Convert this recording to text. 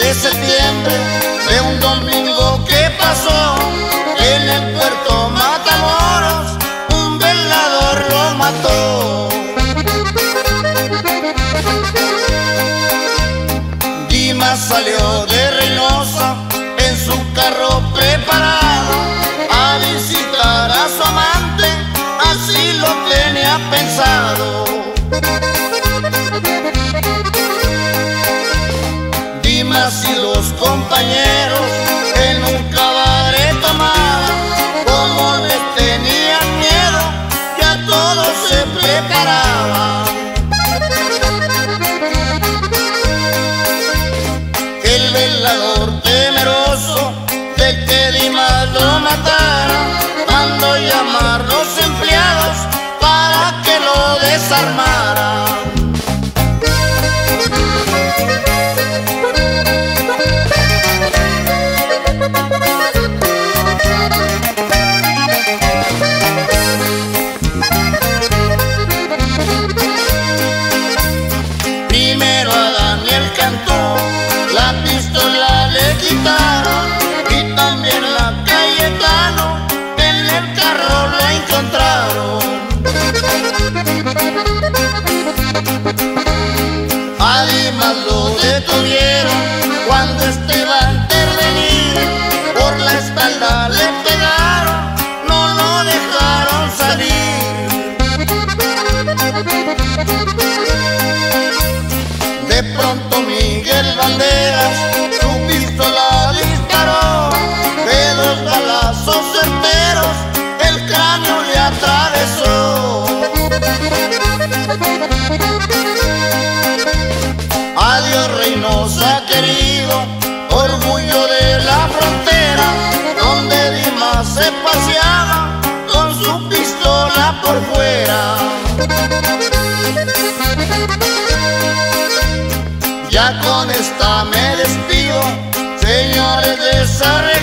de septiembre de un domingo que pasó en el puerto Matamoros, un velador lo mató. Dimas salió de Reynosa en su carro preparado a visitar a su amante, así lo tenía pensado. Dimas y los compañeros en un cabaret tomaban, como les tenían miedo, ya todos se preparaban. El velador temeroso de que Dimas lo matara mandó llamar los empleados para que lo desarmaran. Primero a Daniel Cantó la pistola le quitaron, y también a Cayetano en el carro lo encontraron. A Dimas lo detuvieron cuando este iba a intervenir, por la espalda le pegaron, no lo dejaron salir. De pronto Miguel Banderas su pistola disparó, de 2 balazos certeros el cráneo le atravesó. Adiós Reynosa querido, orgullo de la frontera, donde Dimas se paseaba con su pistola por fuera. Ya con esta me despido, señores de esa región.